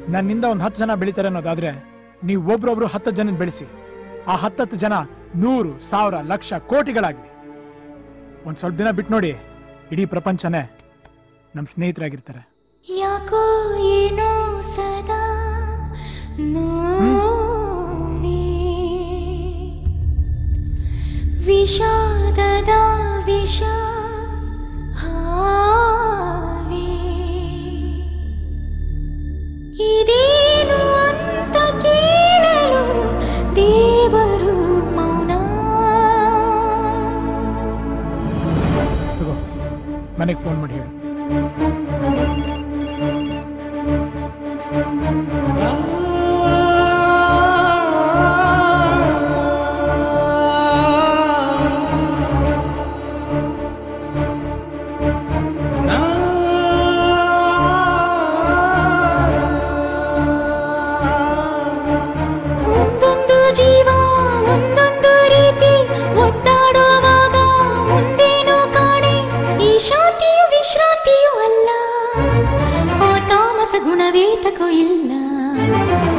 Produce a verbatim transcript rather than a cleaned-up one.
ನನ್ನಿಂದ ಒಂದು ಹತ್ತು ಜನ ಬೆಳಿತಾರೆ ಅನ್ನೋದಾದ್ರೆ ನೀವು ಒಬ್ರೊಬ್ರು ಹತ್ತು ಜನ ಬೆಳೆಸಿ. ಆ ಹತ್ತತ್ತು ಜನ ನೂರು ಸಾವಿರ ಲಕ್ಷ ಕೋಟಿಗಳಾಗ್ಲಿ. ಒಂದ್ ಸ್ವಲ್ಪ ದಿನ ಬಿಟ್ಟು ನೋಡಿ, ಇಡೀ ಪ್ರಪಂಚನೇ ನಮ್ಮ ಸ್ನೇಹಿತರಾಗಿರ್ತಾರೆ. ಯಾಕೋ ಏನೋ ಸದಾ ನೋವೇ, ವಿಷಾದದ ವಿಷ ಹಾವೇ, ಇದೇನು ಅಂತ ಕೇಳಲು ದೇವರು ಮೌನ. ತಗೋ, ಮನೆಗೆ ಫೋನ್ ಮಾಡಿ ಹೇಳು. ಒಂದೊಂದು ಜೀವ ಒಂದೊಂದು ರೀತಿ ಒದ್ದಾಡುವಾಗ ಮುಂದೇನೋ ಕಾಣೆ. ಈ ಶಾಂತಿಯು ವಿಶ್ರಾಂತಿಯೂ ಅಲ್ಲ, ಆ ತಾಮಸ ಗುಣವೇತಕೂ ಇಲ್ಲ.